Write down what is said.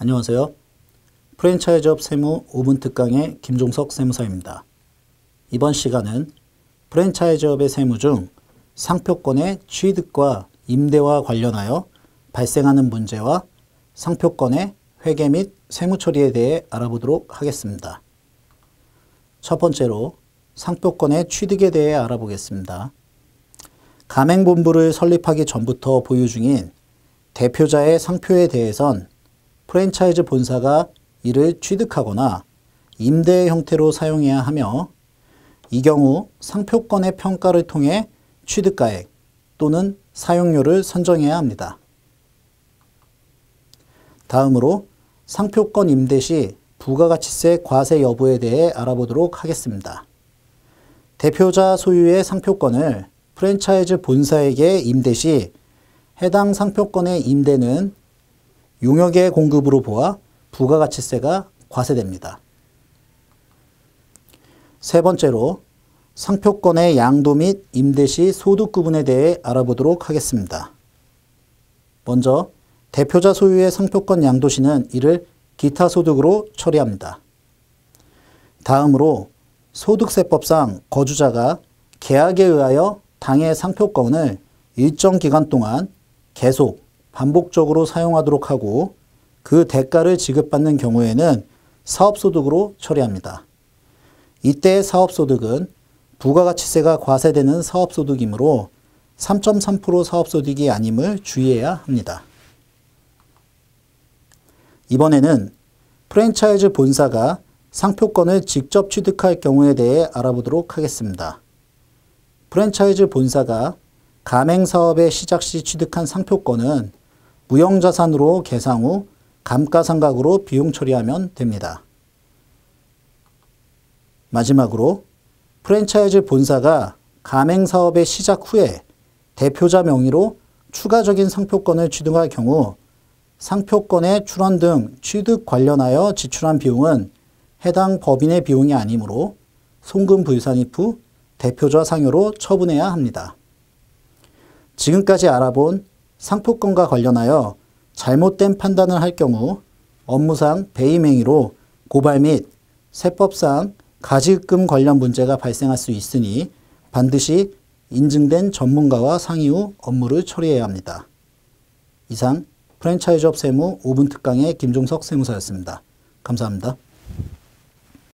안녕하세요. 프랜차이즈업 세무 5분 특강의 김종석 세무사입니다. 이번 시간은 프랜차이즈업의 세무 중 상표권의 취득과 임대와 관련하여 발생하는 문제와 상표권의 회계 및 세무 처리에 대해 알아보도록 하겠습니다. 첫 번째로 상표권의 취득에 대해 알아보겠습니다. 가맹본부를 설립하기 전부터 보유 중인 대표자의 상표에 대해선 프랜차이즈 본사가 이를 취득하거나 임대 형태로 사용해야 하며, 이 경우 상표권의 평가를 통해 취득가액 또는 사용료를 선정해야 합니다. 다음으로 상표권 임대 시 부가가치세 과세 여부에 대해 알아보도록 하겠습니다. 대표자 소유의 상표권을 프랜차이즈 본사에게 임대 시 해당 상표권의 임대는 용역의 공급으로 보아 부가가치세가 과세됩니다. 세 번째로 상표권의 양도 및 임대 시 소득 구분에 대해 알아보도록 하겠습니다. 먼저 대표자 소유의 상표권 양도 시는 이를 기타 소득으로 처리합니다. 다음으로 소득세법상 거주자가 계약에 의하여 당의 상표권을 일정 기간 동안 계속 반복적으로 사용하도록 하고 그 대가를 지급받는 경우에는 사업소득으로 처리합니다. 이때 사업소득은 부가가치세가 과세되는 사업소득이므로 3.3% 사업소득이 아님을 주의해야 합니다. 이번에는 프랜차이즈 본사가 상표권을 직접 취득할 경우에 대해 알아보도록 하겠습니다. 프랜차이즈 본사가 가맹사업의 시작 시 취득한 상표권은 무형자산으로 계상 후 감가상각으로 비용 처리하면 됩니다. 마지막으로 프랜차이즈 본사가 가맹사업의 시작 후에 대표자 명의로 추가적인 상표권을 취득할 경우 상표권의 출원 등 취득 관련하여 지출한 비용은 해당 법인의 비용이 아니므로 송금불산입 후 대표자 상여로 처분해야 합니다. 지금까지 알아본 상표권과 관련하여 잘못된 판단을 할 경우 업무상 배임 행위로 고발 및 세법상 가지금 관련 문제가 발생할 수 있으니 반드시 인증된 전문가와 상의 후 업무를 처리해야 합니다. 이상 프랜차이즈업 세무 5분 특강의 김종석 세무사였습니다. 감사합니다.